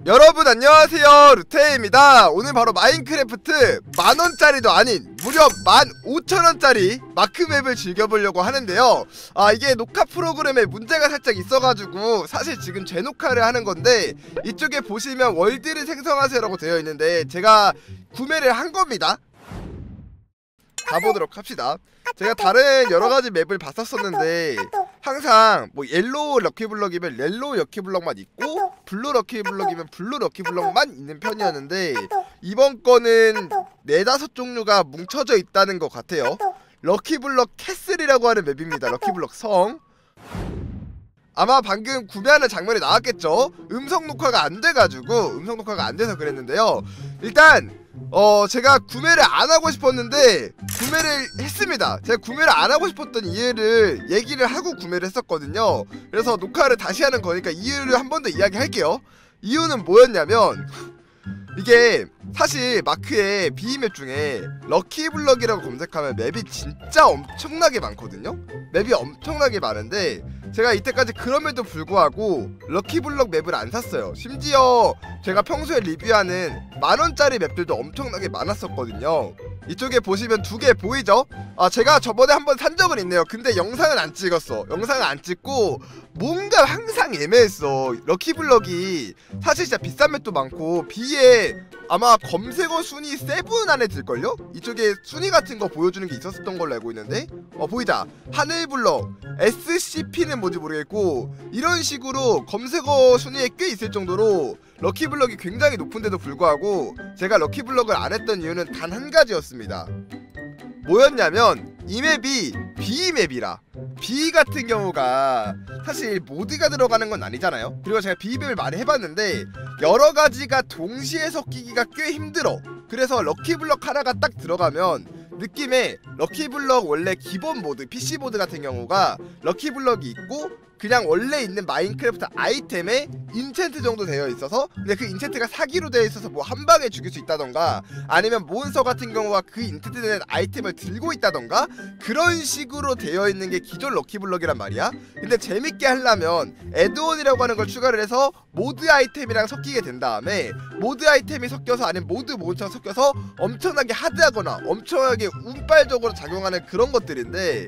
여러분 안녕하세요, 루테입니다. 오늘 바로 마인크래프트 만원짜리도 아닌 무려 15,000원짜리 마크맵을 즐겨보려고 하는데요. 이게 녹화 프로그램에 문제가 살짝 있어가지고 사실 지금 재녹화를 하는 건데, 이쪽에 보시면 월드를 생성하세요 라고 되어 있는데 제가 구매를 한 겁니다. 가보도록 합시다. 제가 다른 여러가지 맵을 봤었었는데 항상 뭐 옐로우 럭키블럭이면 옐로우 럭키블럭만 있고 블루 럭키블럭이면 블루 럭키블럭만 있는 편이었는데, 이번 거는 4-5 종류가 뭉쳐져 있다는 것 같아요. 럭키블럭 캐슬이라고 하는 맵입니다. 럭키블럭 성. 아마 방금 구매하는 장면이 나왔겠죠? 음성 녹화가 안 돼서 그랬는데요. 일단 제가 구매를 안 하고 싶었는데 구매를 했습니다. 제가 구매를 안 하고 싶었던 이유를 얘기를 하고 구매를 했었거든요. 그래서 녹화를 다시 하는 거니까 이유를 한 번 더 이야기할게요. 이유는 뭐였냐면, 이게 사실 마크의 B맵 중에 럭키블럭이라고 검색하면 맵이 진짜 엄청나게 많거든요. 맵이 엄청나게 많은데 제가 이때까지 그럼에도 불구하고 럭키블럭 맵을 안 샀어요. 심지어 제가 평소에 리뷰하는 만원짜리 맵들도 엄청나게 많았었거든요. 이쪽에 보시면 2개 보이죠? 제가 저번에 한번 산 적은 있네요. 근데 영상은 안 찍었어. 영상을 안 찍고 뭔가 항상 애매했어. 럭키블럭이 사실 진짜 비싼 맵도 많고 B에 아마 검색어 순위 7 안에 들걸요? 이쪽에 순위 같은 거 보여주는 게 있었던 걸로 알고 있는데, 보이자. 하늘블럭, SCP는 뭔지 모르겠고 이런 식으로 검색어 순위에 꽤 있을 정도로 럭키블럭이 굉장히 높은데도 불구하고 제가 럭키블럭을 안 했던 이유는 단 한 가지였습니다. 뭐였냐면, 이 맵이 B맵이라. B 같은 경우가 사실 모드가 들어가는 건 아니잖아요. 그리고 제가 B맵을 많이 해봤는데 여러가지가 동시에 섞이기가 꽤 힘들어. 그래서 럭키블럭 하나가 딱 들어가면 느낌에 럭키블럭 원래 기본 모드, PC모드 같은 경우가 럭키블럭이 있고 그냥 원래 있는 마인크래프트 아이템에 인챈트 정도 되어 있어서, 근데 그 인챈트가 사기로 되어 있어서 뭐 한 방에 죽일 수 있다던가, 아니면 몬스터 같은 경우가 그 인챈트 된 아이템을 들고 있다던가, 그런 식으로 되어 있는 게 기존 럭키블럭이란 말이야. 근데 재밌게 하려면 애드온이라고 하는 걸 추가를 해서 모드 아이템이랑 섞이게 된 다음에 모드 아이템이 섞여서, 아니면 모드 몬스터가 섞여서 엄청나게 하드하거나 엄청나게 운빨적으로 작용하는 그런 것들인데,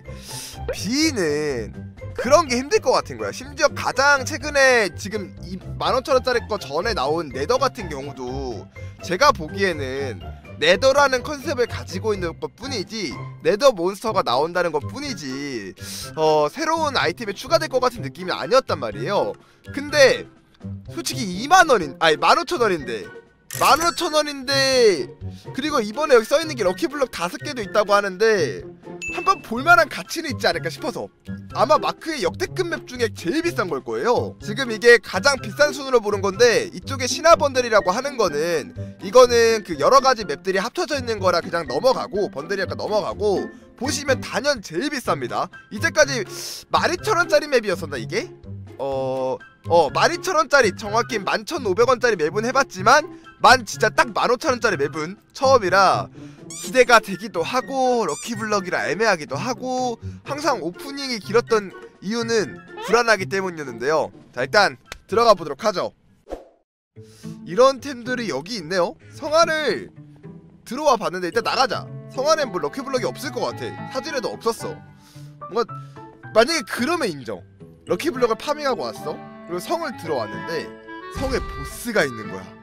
B는 그런 게 힘들 것 같은 거야. 심지어 가장 최근에 지금 이 15,000원짜리 거 전에 나온 네더 같은 경우도 제가 보기에는 네더라는 컨셉을 가지고 있는 것 뿐이지, 네더 몬스터가 나온다는 것 뿐이지 새로운 아이템이 추가될 것 같은 느낌이 아니었단 말이에요. 근데 솔직히 15,000원인데 15,000원인데 그리고 이번에 여기 써있는 게 럭키블럭 5개도 있다고 하는데 한번 볼만한 가치는 있지 않을까 싶어서, 아마 마크의 역대급 맵 중에 제일 비싼 걸 거예요. 지금 이게 가장 비싼 순으로 보는 건데, 이쪽에 신화 번들이라고 하는 거는, 이거는 그 여러가지 맵들이 합쳐져 있는 거라 그냥 넘어가고, 번들이니까 넘어가고, 보시면 단연 제일 비쌉니다. 이제까지 12,000원짜리 맵이었었나 이게? 12,000원짜리, 정확히 11,500원짜리 맵은 해봤지만 진짜 딱 15,000원짜리 맵은 처음이라 기대가 되기도 하고, 럭키블럭이라 애매하기도 하고, 항상 오프닝이 길었던 이유는 불안하기 때문이었는데요. 자, 일단 들어가 보도록 하죠. 이런 템들이 여기 있네요. 성안을 들어와 봤는데 일단 나가자. 성안엔 뭐 럭키블럭이 없을 것 같아. 사진에도 없었어. 뭔가 만약에 그러면 인정. 럭키블럭을 파밍하고 왔어. 그리고 성을 들어왔는데 성에 보스가 있는 거야.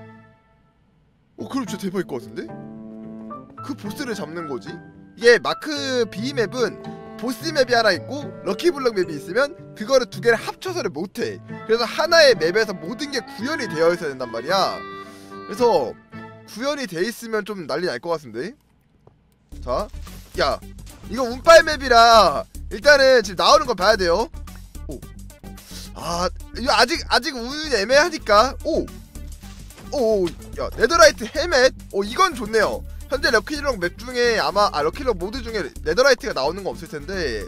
그럼 진짜 대박일 것 같은데? 그 보스를 잡는 거지. 이게 마크 B 맵은 보스 맵이 하나 있고 럭키블럭 맵이 있으면 그거를 2개를 합쳐서를 못해. 그래서 하나의 맵에서 모든 게 구현이 되어 있어야 된단 말이야. 그래서 구현이 돼 있으면 좀 난리 날 것 같은데. 자, 야, 이거 운빨 맵이라 일단은 지금 나오는 거 봐야 돼요. 이거 아직 운이 애매하니까. 야, 네더라이트 헬멧. 이건 좋네요. 현재 럭키블럭 맵 중에 아마 럭키블럭 모드 중에 네더라이트가 나오는 거 없을 텐데,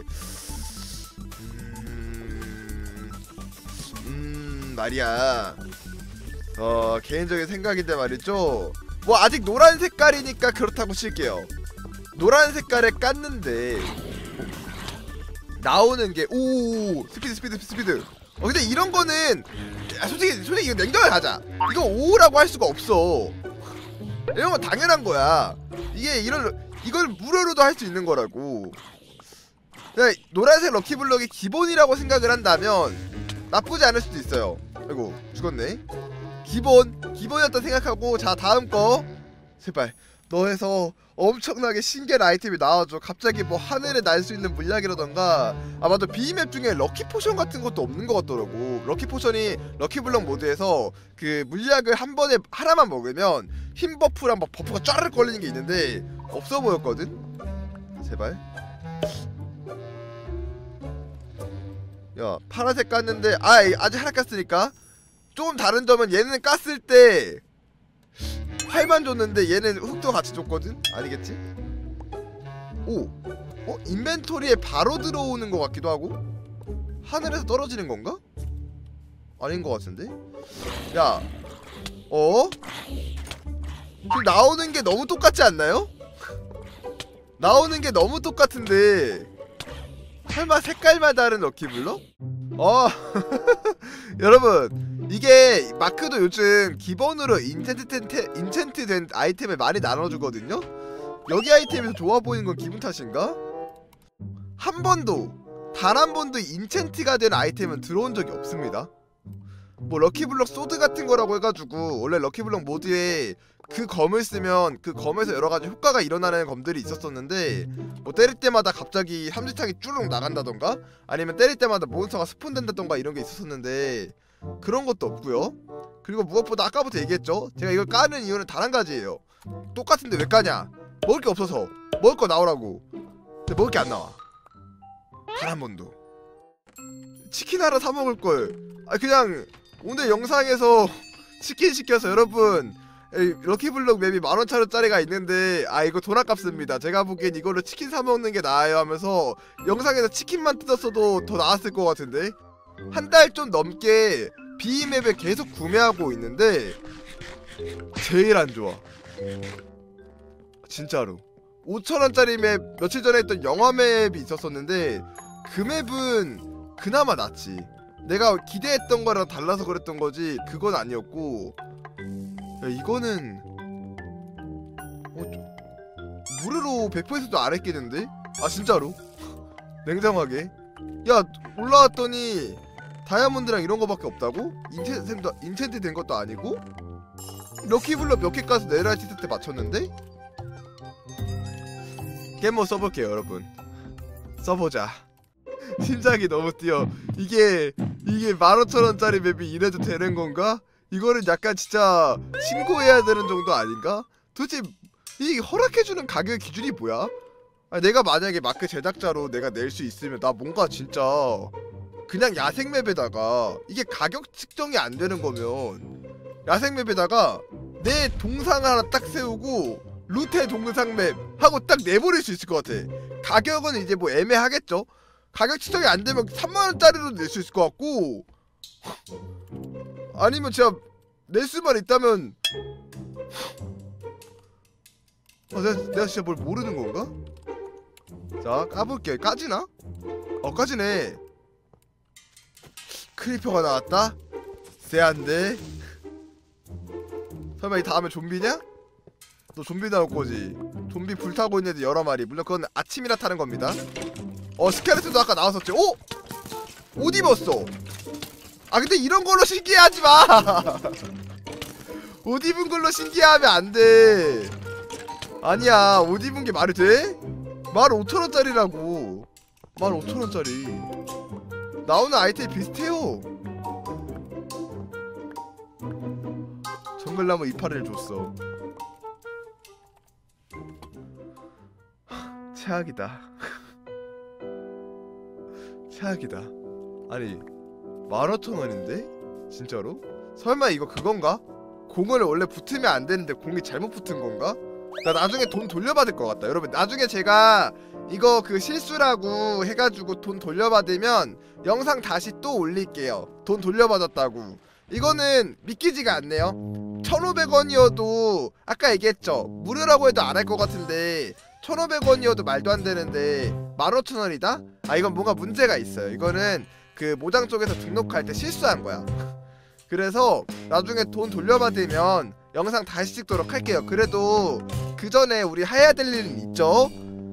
말이야. 개인적인 생각인데 말이죠. 뭐 아직 노란 색깔이니까 그렇다고 칠게요. 노란 색깔에 깠는데 나오는 게 스피드. 근데 이런 거는 솔직히 이거 냉정하게 가자. 이거 5라고 할 수가 없어. 이런 건 당연한 거야. 이걸 무료로도 할 수 있는 거라고. 그러니까 노란색 럭키블럭이 기본이라고 생각을 한다면 나쁘지 않을 수도 있어요. 아이고 죽었네. 기본이었다 생각하고, 자 다음 거 제발 너에서 엄청나게 신기한 아이템이 나와줘. 갑자기 뭐 하늘에 날 수 있는 물약이라던가. 아 맞아, B맵 중에 럭키 포션 같은 것도 없는 것 같더라고. 럭키 포션이 럭키블럭 모드에서 그 물약을 한 번에 하나만 먹으면 힘 버프랑 막 버프가 쫘르륵 걸리는 게 있는데 없어 보였거든. 제발. 야 파란색 깠는데 아직 하나 깠으니까 조금 다른 점은 얘는 깠을 때 활만 줬는데 얘는 흙도 같이 줬거든? 아니겠지? 오! 인벤토리에 바로 들어오는 것 같기도 하고? 하늘에서 떨어지는 건가? 아닌 것 같은데? 야 지금 나오는 게 너무 똑같지 않나요? 나오는 게 너무 똑같은데 설마 색깔만 다른 럭키블럭? 여러분 이게 마크도 요즘 기본으로 인챈트 된 아이템을 많이 나눠주거든요? 여기 아이템에서 좋아 보이는 건 기분 탓인가? 단 한 번도 인챈트가 된 아이템은 들어온 적이 없습니다. 뭐 럭키블럭 소드 같은 거라고 해가지고 원래 럭키블럭 모드에 그 검을 쓰면 그 검에서 여러가지 효과가 일어나는 검들이 있었었는데, 뭐 때릴 때마다 갑자기 삼지탕이 쭈르륵 나간다던가 아니면 때릴 때마다 몬스터가 스폰된다던가 이런 게 있었었는데 그런 것도 없고요. 그리고 무엇보다 아까부터 얘기했죠, 제가 이걸 까는 이유는 단 한 가지예요. 똑같은데 왜 까냐? 먹을 게 없어서. 먹을 거 나오라고. 근데 먹을 게 안 나와. 단 한 번도. 치킨 하나 사 먹을 걸. 그냥 오늘 영상에서 치킨 시켜서 여러분 럭키블럭 맵이 10,000원짜리가 있는데 이거 돈 아깝습니다. 제가 보기엔 이걸로 치킨 사 먹는 게 나아요 하면서 영상에서 치킨만 뜯었어도 더 나았을 것 같은데, 한 달 좀 넘게 B맵을 계속 구매하고 있는데 제일 안 좋아 진짜로. 5,000원짜리 맵 며칠 전에 했던 영화 맵이 있었었는데 그 맵은 그나마 낫지. 내가 기대했던 거랑 달라서 그랬던 거지 그건 아니었고, 야 이거는 무료로 100%도 안 했겠는데? 진짜로? 냉정하게. 야 올라왔더니 다이아몬드랑 이런 거밖에 없다고? 인챈트 된 것도 아니고? 럭키블럭 몇 개 까서 네라이트 때 맞췄는데? 게임 뭐 써볼게요 여러분. 써보자. 심장이 너무 뛰어. 이게 15,000원짜리 맵이 이래도 되는 건가? 이거는 약간 진짜 신고해야 되는 정도 아닌가? 도대체 이 허락해주는 가격 기준이 뭐야? 내가 만약에 마크 제작자로 내가 낼 수 있으면 나 뭔가 진짜 그냥 야생 맵에다가 이게 가격 측정이 안 되는 거면 야생 맵에다가 내 동상 하나 딱 세우고 루테 동상 맵 하고 딱 내버릴 수 있을 것 같아. 가격은 이제 뭐 애매하겠죠? 가격 측정이 안 되면 30,000원짜리로 낼 수 있을 것 같고, 아니면 제가 낼 수만 있다면 내가 진짜 뭘 모르는 건가? 자 까볼게. 까지나? 까지네. 크리퍼가 나왔다? 쎄한데? 설마 이 다음에 좀비냐? 너 좀비 나올 거지? 좀비 불타고 있는 애들 여러 마리. 물론 그건 아침이라 타는 겁니다. 스켈레톤도 아까 나왔었지. 오! 옷 입었어. 근데 이런 걸로 신기해하지 마. 옷 입은 걸로 신기해하면 안 돼. 아니야, 옷 입은 게 말이 돼? 15,000원짜리라고. 15,000원짜리. 나오는 아이템이 비슷해요. 정글나무 이파리를 줬어. 최악이다. 최악이다. 아니 15,000원인데? 진짜로? 설마 이거 그건가? 공을 원래 붙으면 안 되는데 공이 잘못 붙은 건가? 나 나중에 돈 돌려받을 것 같다. 여러분 나중에 제가 이거 그 실수라고 해가지고 돈 돌려받으면 영상 다시 또 올릴게요. 돈 돌려받았다고. 이거는 믿기지가 않네요. 1,500원이어도 아까 얘기했죠, 무료라고 해도 안 할 것 같은데 1,500원이어도 말도 안 되는데 15,000원이다? 이건 뭔가 문제가 있어요. 이거는 그 모장 쪽에서 등록할 때 실수한 거야. 그래서 나중에 돈 돌려받으면 영상 다시 찍도록 할게요. 그래도 그 전에 우리 해야 될 일은 있죠.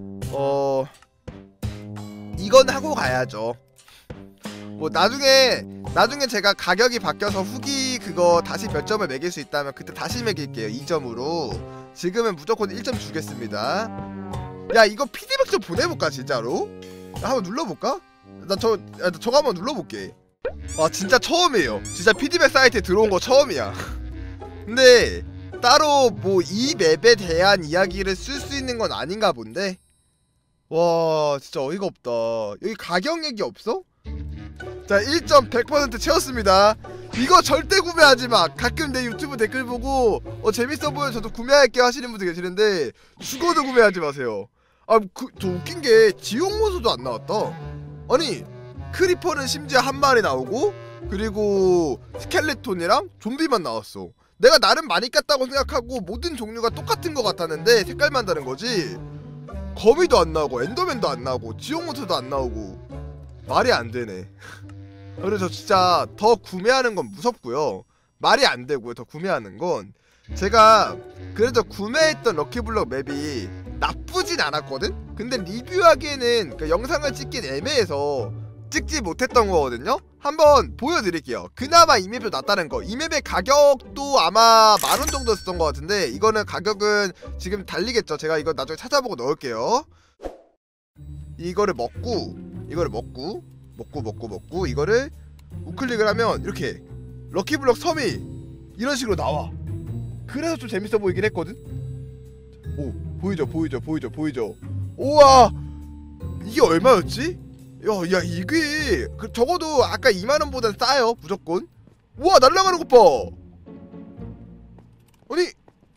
이건 하고 가야죠. 뭐 나중에 제가 가격이 바뀌어서 후기 그거 다시 몇 점을 매길 수 있다면 그때 다시 매길게요. 2점으로. 지금은 무조건 1점 주겠습니다. 야, 이거 피드백 좀 보내볼까 진짜로? 한번 눌러볼까? 저거 한번 눌러볼게. 아, 진짜 처음이에요. 진짜 피드백 사이트에 들어온 거 처음이야. 근데 따로 뭐 이 맵에 대한 이야기를 쓸 수 있는 건 아닌가 본데. 와, 진짜 어이가 없다. 여기 가격 얘기 없어? 자, 1점 100% 채웠습니다. 이거 절대 구매하지마. 가끔 내 유튜브 댓글 보고 재밌어 보여 저도 구매할게요 하시는 분들 계시는데 죽어도 구매하지 마세요. 저 웃긴게 지옥 몬스터도 안 나왔다. 아니, 크리퍼는 심지어 한 마리 나오고 그리고 스켈레톤이랑 좀비만 나왔어. 내가 나름 많이 깠다고 생각하고 모든 종류가 똑같은 것 같았는데 색깔만 다른 거지. 거미도 안 나오고 엔더맨도 안 나오고 지옥 몬스터도 안 나오고 말이 안 되네. 그래서 진짜 더 구매하는 건 무섭고요. 말이 안 되고요. 더 구매하는 건 제가 그래도 구매했던 럭키블럭 맵이 나쁘진 않았거든? 근데 리뷰하기에는 그 영상을 찍긴 애매해서 찍지 못했던 거거든요? 한번 보여드릴게요. 그나마 이 맵이 낫다는 거. 이 맵의 가격도 아마 10,000원 정도였던 것 같은데 이거는 가격은 지금 달리겠죠. 제가 이거 나중에 찾아보고 넣을게요. 이거를 먹고 이거를 우클릭을 하면 이렇게 럭키블럭 섬이 이런 식으로 나와. 그래서 좀 재밌어 보이긴 했거든? 오, 보이죠? 우와! 이게 얼마였지? 야, 이게 적어도 아까 20,000원보단 싸요, 무조건. 우와, 날아가는 것 봐! 아니,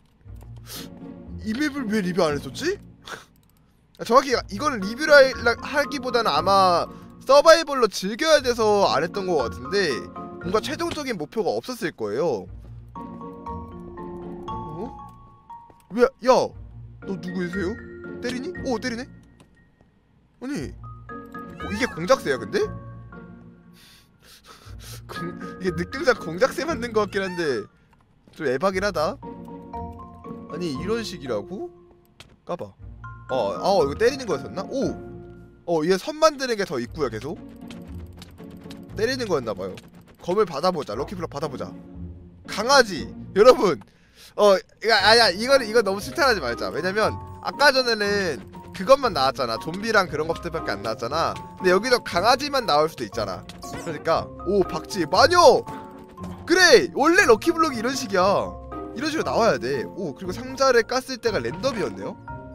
이 맵을 왜 리뷰 안 했었지? 정확히 이거는 리뷰를 하기보다는 아마 서바이벌로 즐겨야 돼서 안 했던 것 같은데 뭔가 최종적인 목표가 없었을 거예요. 왜? 야! 너 누구세요? 때리니? 오, 때리네? 아니, 이게 공작새야 근데? 이게 느낌상 공작새 만든 것 같긴 한데 좀 에바긴 하다. 아니, 이런 식이라고? 까봐. 이거 때리는 거였었나? 얘 선 만드는 게 더 있구요. 계속 때리는 거였나봐요. 검을 받아보자. 럭키블럭 받아보자. 강아지 여러분, 이거 너무 칭찬하지 말자. 왜냐면 아까 전에는 그것만 나왔잖아. 좀비랑 그런 것들밖에 안 나왔잖아. 근데 여기서 강아지만 나올 수도 있잖아. 그러니까 박쥐 마녀. 그래, 원래 럭키블럭이 이런 식이야. 이런 식으로 나와야 돼. 그리고 상자를 깠을 때가 랜덤이었네요.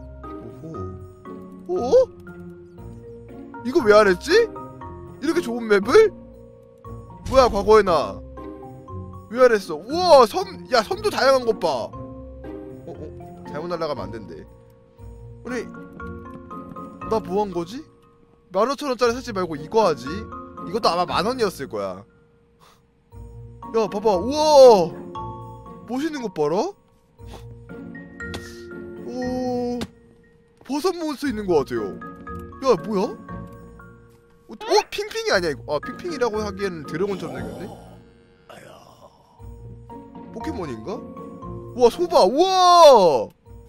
이거 왜 안 했지? 이렇게 좋은 맵을? 뭐야, 과거에 나 왜 안 했어? 우와, 야, 섬도 다양한 것 봐. 잘못 날아가면 안 된대. 아니, 나 뭐 한 거지? 15,000원짜리 사지 말고 이거 하지. 이것도 아마 10,000원이었을 거야. 야, 봐봐. 우와, 멋있는 것 봐라. 버섯 몬스터 있는 것 같아요. 야, 뭐야? 핑핑이 아니야 이거. 핑핑이라고 하기에는 드래곤처럼 생겼네? 포켓몬인가? 우와, 소바! 우와!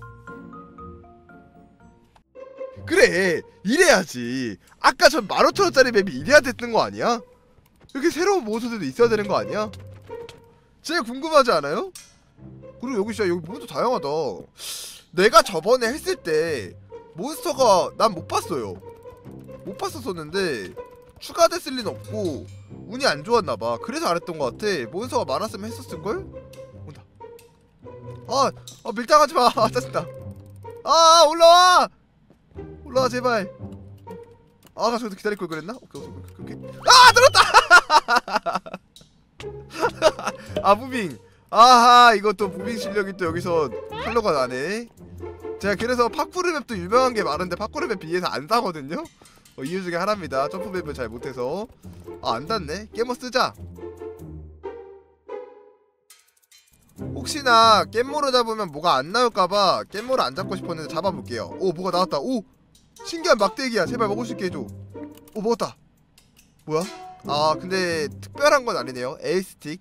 그래, 이래야지. 아까 전 15,000원짜리 맵이 이래야 됐던 거 아니야? 이렇게 새로운 몬스터들도 있어야 되는 거 아니야? 제일 궁금하지 않아요? 그리고 여기 진짜 여기 몬스터 다양하다. 내가 저번에 했을 때 몬스터가 난 못 봤어요. 못 봤었었는데 추가됐을 리는 없고 운이 안 좋았나봐. 그래서 안 했던 것 같아. 몬스터가 많았으면 했었을걸? 온다. 밀당하지마. 짜증나. 올라와! 올라와 제발. 저기서 기다릴 걸 그랬나? 오케이. 들었다! 무빙. 이것도 무빙 실력이 또 여기서 활로가 나네. 제가 그래서 파쿠르 맵도 유명한 게 많은데 파쿠르 맵 비해서 안 사거든요? 이유 중에 하나입니다. 점프 맵을 잘 못해서. 안 닿네? 깨머 쓰자. 혹시나 깻모를 잡으면 뭐가 안 나올까봐 깻모를 안 잡고 싶었는데 잡아볼게요. 뭐가 나왔다. 신기한 막대기야. 제발 먹을 수 있게 해줘. 먹었다. 뭐야? 아 근데 특별한 건 아니네요. 에이스틱.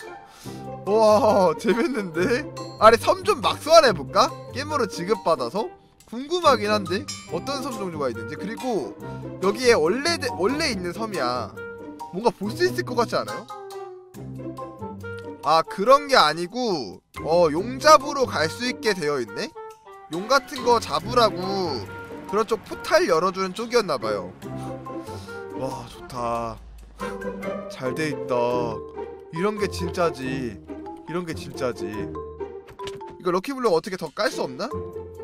와 재밌는데? 아니 섬 좀 막 소환해볼까? 게임으로 지급받아서? 궁금하긴 한데 어떤 섬 종류가 있는지. 그리고 여기에 원래 있는 섬이야. 뭔가 볼 수 있을 것 같지 않아요? 아 그런 게 아니고 용 잡으러 갈 수 있게 되어 있네? 용 같은 거 잡으라고 그런 쪽 포탈 열어주는 쪽이었나봐요. 와 좋다. 잘 돼 있다. 이런 게 진짜지. 이런 게 진짜지. 이거 럭키블럭 어떻게 더 깔 수 없나?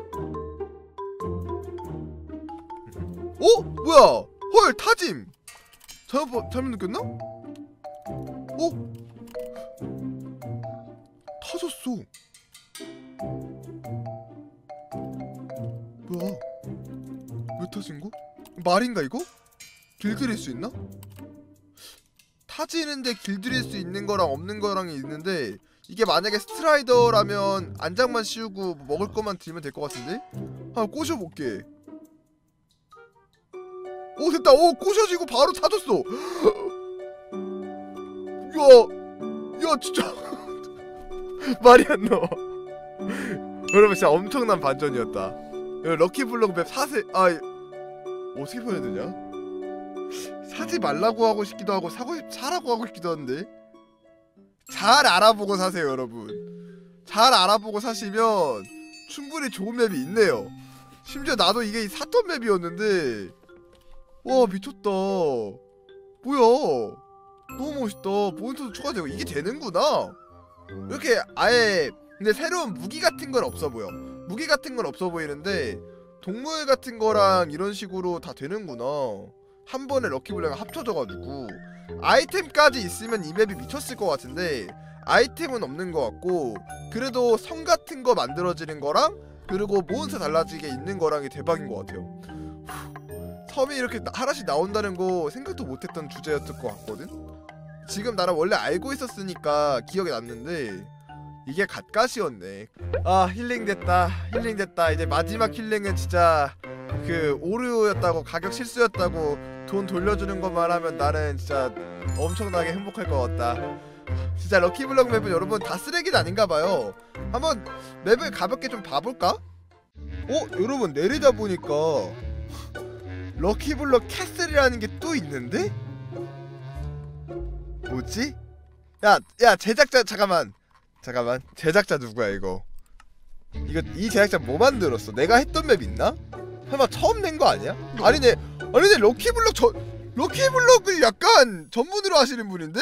어? 뭐야? 헐 타짐. 잘못 느꼈나? 어? 터졌어. 뭐야? 왜 터진 거? 말인가 이거? 길들일 수 있나? 타지는데 길들일 수 있는 거랑 없는 거랑이 있는데 이게 만약에 스트라이더라면 안장만 씌우고 먹을 것만 들면 될 것 같은데? 한번 꼬셔볼게. 오 됐다. 오 꼬셔지고 바로 타졌어. 야 진짜 말이 안 나와. 여러분 진짜 엄청난 반전이었다. 럭키블럭 맵 사세. 아 어떻게 보내야 되냐? 사지 말라고 하고 싶기도 하고 사라고 하고 싶기도 한데 잘 알아보고 사세요 여러분. 잘 알아보고 사시면 충분히 좋은 맵이 있네요. 심지어 나도 이게 샀던 맵이었는데 와 미쳤다. 뭐야 너무 멋있다. 포인트도 추가되고 이게 되는구나. 이렇게 아예. 근데 새로운 무기 같은 건 없어 보여. 무기 같은 건 없어 보이는데 동물 같은 거랑 이런 식으로 다 되는구나. 한 번에 럭키블럭이 합쳐져가지고 아이템까지 있으면 이 맵이 미쳤을 것 같은데 아이템은 없는 것 같고 그래도 성 같은 거 만들어지는 거랑 그리고 몬스터 달라지게 있는 거랑이 대박인 것 같아요. 섬이 이렇게 하나씩 나온다는 거 생각도 못했던 주제였을 것 같거든. 지금 나는 원래 알고 있었으니까 기억이 났는데 이게 갓갓이었네. 아 힐링됐다. 힐링됐다. 이제 마지막 힐링은 진짜 그 오류였다고 가격 실수였다고 돈 돌려주는 것만 하면 나는 진짜 엄청나게 행복할 것 같다. 진짜 럭키블럭 맵은 여러분 다 쓰레기는 아닌가봐요. 한번 맵을 가볍게 좀 봐볼까? 여러분 내리다 보니까 럭키블럭 캐슬이라는 게 또 있는데? 뭐지? 야 제작자 잠깐만 제작자 누구야 이거? 이 제작자 뭐 만들었어? 내가 했던 맵 있나? 설마 처음 낸 거 아니야? 아니네 럭키블럭을 약간 전문으로 하시는 분인데?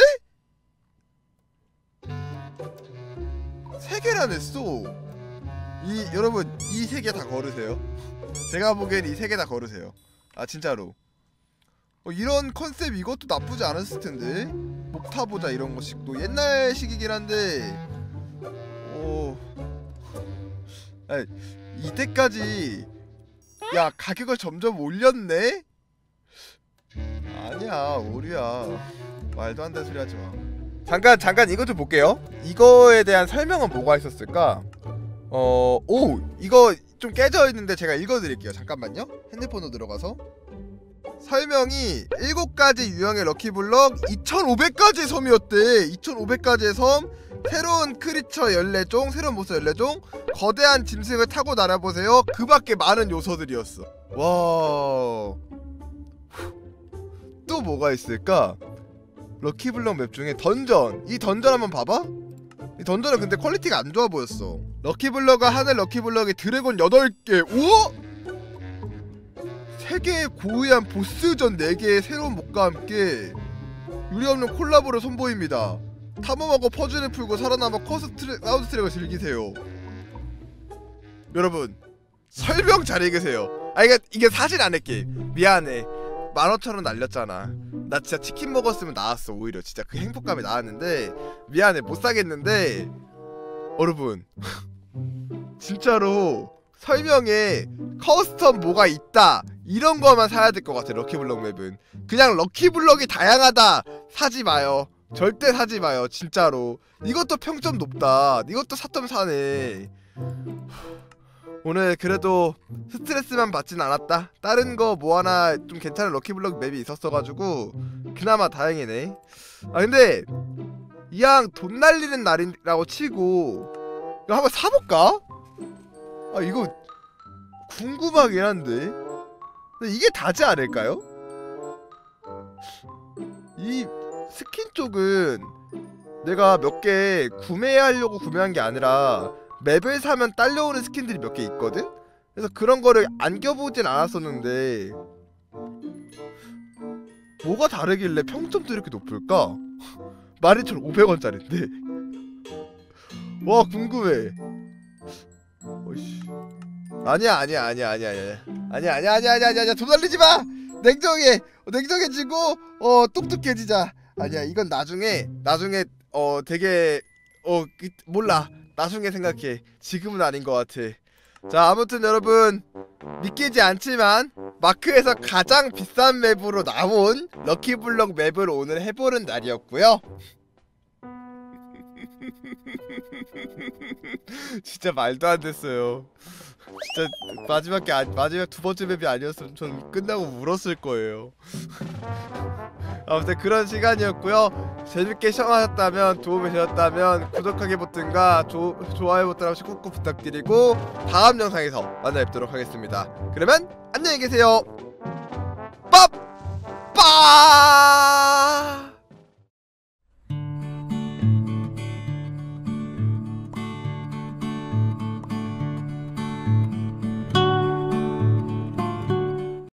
3개나 냈어. 여러분 이 3개 다 걸으세요. 제가 보기엔 이 3개 다 걸으세요. 아 진짜로 이런 컨셉 이것도 나쁘지 않았을 텐데. 목타보자 이런 거식도 옛날식이긴 한데 이때까지 야 가격을 점점 올렸네? 아니야 오류야. 말도 안 되는 소리 하지마. 잠깐 이거 좀 볼게요. 이거에 대한 설명은 뭐가 있었을까? 이거 좀 깨져있는데 제가 읽어드릴게요. 잠깐만요. 핸드폰으로 들어가서 설명이 7가지 유형의 럭키블럭 2500가지의 섬이었대. 2500가지의 섬, 새로운 크리처 14종, 새로운 보스 14종, 거대한 짐승을 타고 날아보세요. 그 밖에 많은 요소들이었어. 와. 또 뭐가 있을까? 럭키블럭 맵 중에 던전. 이 던전 한번 봐봐. 이 던전은 근데 퀄리티가 안 좋아 보였어. 럭키블럭과 하늘 럭키블럭이 드래곤 8개. 우와! 3개의 고유한 보스전 4개의 새로운 목과 함께 유리없는 콜라보를 선보입니다. 탐험하고 퍼즐을 풀고 살아남아 사운드 트랙을 즐기세요. 여러분 설명 잘 읽으세요. 이게 사실 안 할게. 미안해. 15,000원 날렸잖아. 나 진짜 치킨 먹었으면 나왔어. 오히려 진짜 그 행복감이 나왔는데 미안해 못 사겠는데 여러분 진짜로 설명에 커스텀 뭐가 있다 이런 거만 사야 될 것 같아. 럭키블럭 맵은 그냥 럭키블럭이 다양하다 사지 마요. 절대 사지 마요 진짜로. 이것도 평점 높다. 이것도 4.4네. 오늘 그래도 스트레스만 받진 않았다. 다른 거 뭐 하나 좀 괜찮은 럭키블럭 맵이 있었어가지고 그나마 다행이네. 아 근데 이왕 돈 날리는 날이라고 치고 이거 한번 사볼까? 아 이거 궁금하긴 한데 근데 이게 다지 않을까요? 이 스킨 쪽은 내가 몇 개 구매하려고 구매한 게 아니라 맵을 사면 딸려오는 스킨들이 몇 개 있거든? 그래서 그런 거를 안 껴보진 않았었는데 뭐가 다르길래 평점도 이렇게 높을까? 12,500원짜리인데 와 궁금해. 어이씨. 아니야 돈 날리지마. 냉정해지고 똑똑해지자. 아니야 이건 나중에 되게 몰라 나중에 생각해. 지금은 아닌 것 같아. 자 아무튼 여러분 믿기지 않지만 마크에서 가장 비싼 맵으로 나온 럭키블럭 맵을 오늘 해보는 날이었고요. 진짜 말도 안 됐어요. 진짜 마지막 두 번째 맵이 아니었으면 전 끝나고 울었을 거예요. 아무튼 그런 시간이었고요. 재밌게 시청하셨다면 도움이 되셨다면 구독하기 버튼과 좋아요 버튼 한 번씩 꾹꾹 부탁드리고 다음 영상에서 만나 뵙도록 하겠습니다. 그러면 안녕히 계세요. 빠빠.